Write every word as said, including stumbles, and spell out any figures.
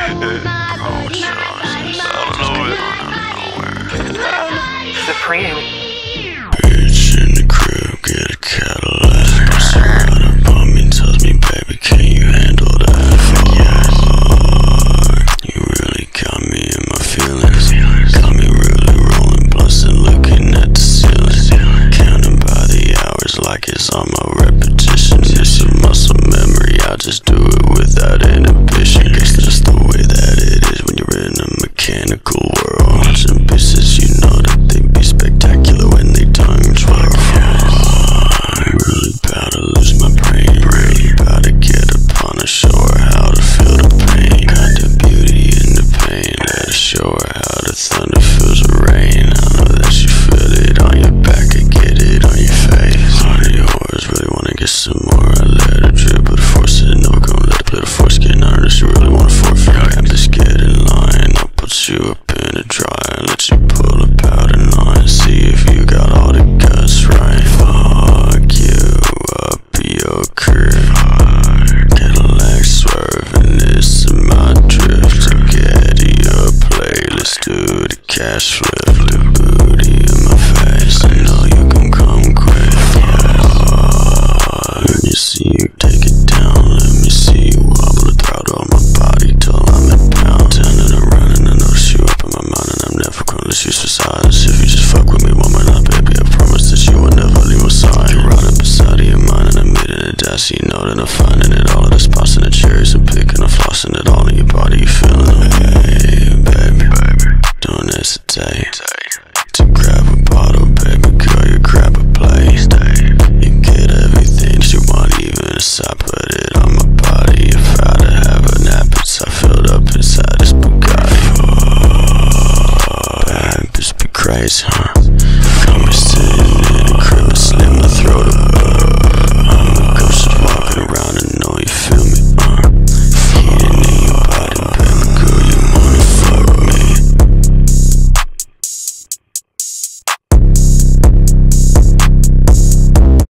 Supreme. Bitch in the crib, get a Cadillac. Bust right up on me, tells me, baby, can you handle that? Fuck, you really got me in my feelings. Got me really rolling blunts and looking at the ceiling. Counting by the hours like it's on my repetition. It's a muscle memory, I just do it without inhibition. Guess that's the way that it is when you're in a mechanical world. Watching bitches, you know that they be spectacular when they tongue twirl. I'm really about to lose my brain. Really about to get upon her, show her how to feel the pain. Got the beauty in the pain, let her show her how the thunder feels the rain. I know that you feel it on your back, I get it on your face. On yours, really wanna get some more, I let her drip, but force it, never gonna let her play the foreskin on her. Does she really wanna forfeit? I'm just get in line, I'll put you up in a dryer, let you pull up out in line, see if you got all the guts right. Fuck you up your crib, Cadillac swerving, this is my drift. To get your play, let's do the cash flip. The booty in my face, I know you gon' come quick. Fuck, let me see you take it down, let me see you wobble it throughout all my body till I'm at pound. Turning around and I notice you up in my mind, and I'm never gonna let you for silence. If you just fuck with me one more night, baby, I promise that you will never leave my side. You're right up inside of your mind, and I'm hitting it down, so you know that I'm finding it. All of the spots and the cherries I'm picking, I'm flossing it all in your body, you feeling it. Hey, baby, don't hesitate to grab a bottle, baby girl, you grab a plate. You get everything that you want, even as I put it on my body. If I'd have an appetite filled up inside this Bugatti. Bad bitch be crazy, huh?